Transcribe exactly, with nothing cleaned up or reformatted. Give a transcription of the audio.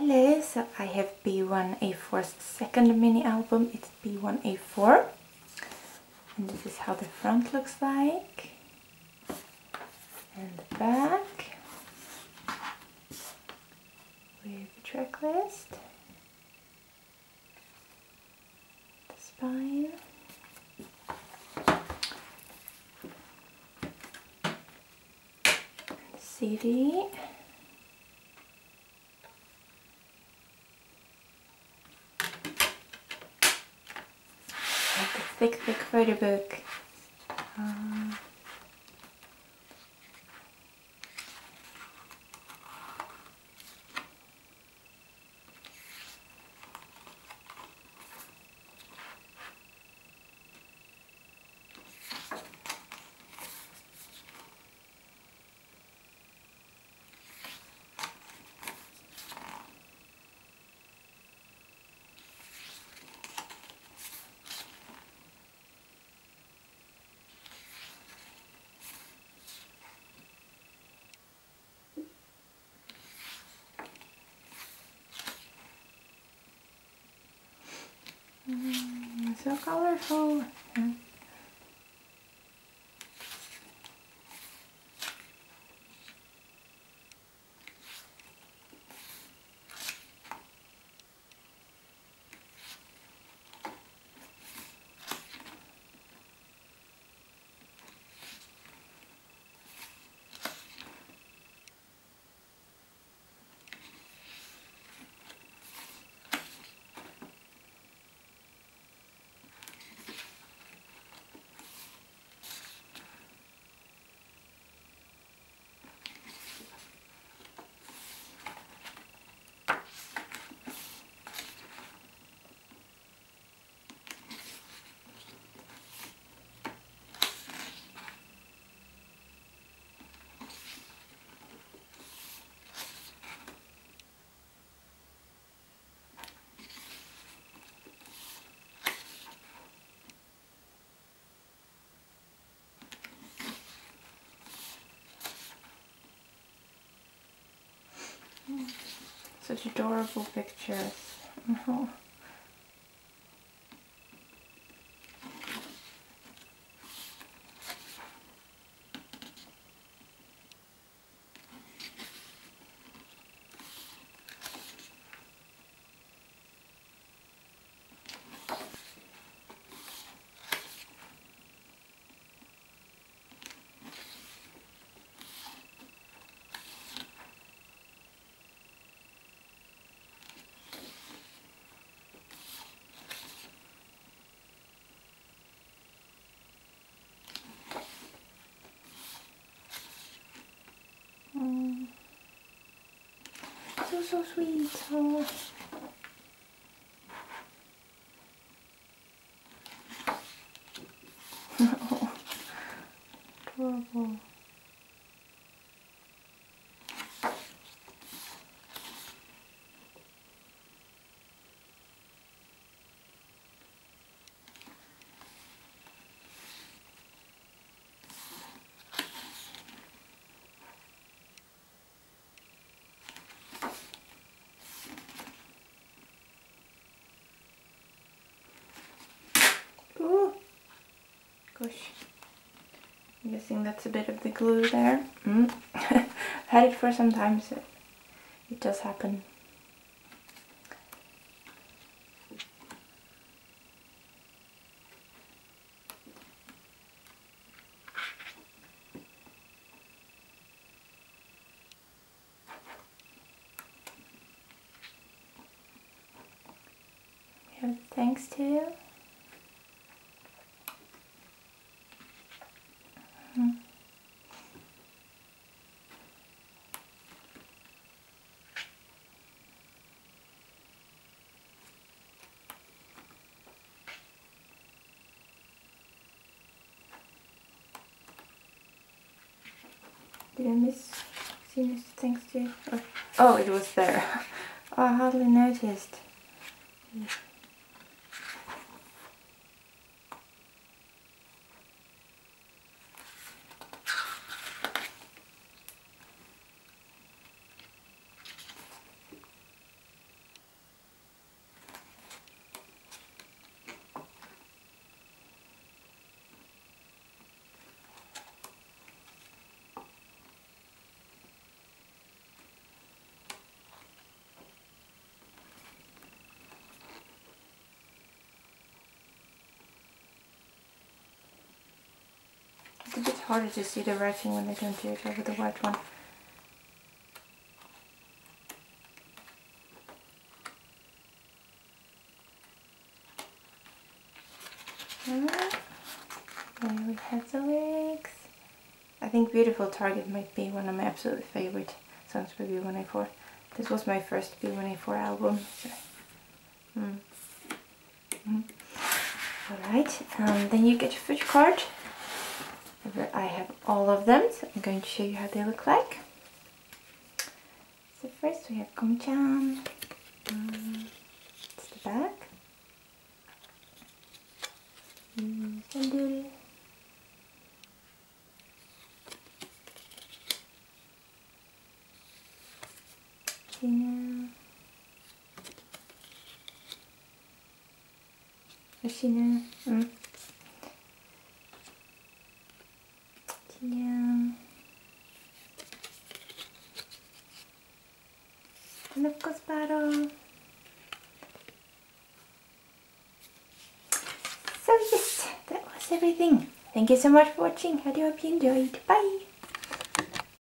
Hello, so I have B one A four's second mini album. It's B one A four, and this is how the front looks like, and the back with the track list, the spine, the C D, the thick, thick photo book. Um, mm, so colorful. Yeah. Such adorable pictures. Oh. Mm. So, so sweet. Oh. Adorable. Ooh. Gosh. I'm guessing that's a bit of the glue there. Mm. Had it for some time, so it does happen. We have thanks to. Mm. Did I miss see Mister Thanks to? Or, oh, it was there. Oh, I hardly noticed. harder to see the writing when they don't do it over the white one. Alright, there we have the lyrics. I think Beautiful Target might be one of my absolute favorite songs by B one A four. This was my first B one A four album. So. Mm. Mm. Alright, um, then you get your foot card. I have all of them, so I'm going to show you how they look like. So first we have Gongchan. Um, it's the back. Mm, Sandul. China. China. Mm. China. And of course, Battle. So yes, that was everything. Thank you so much for watching. I do hope you enjoyed. Bye!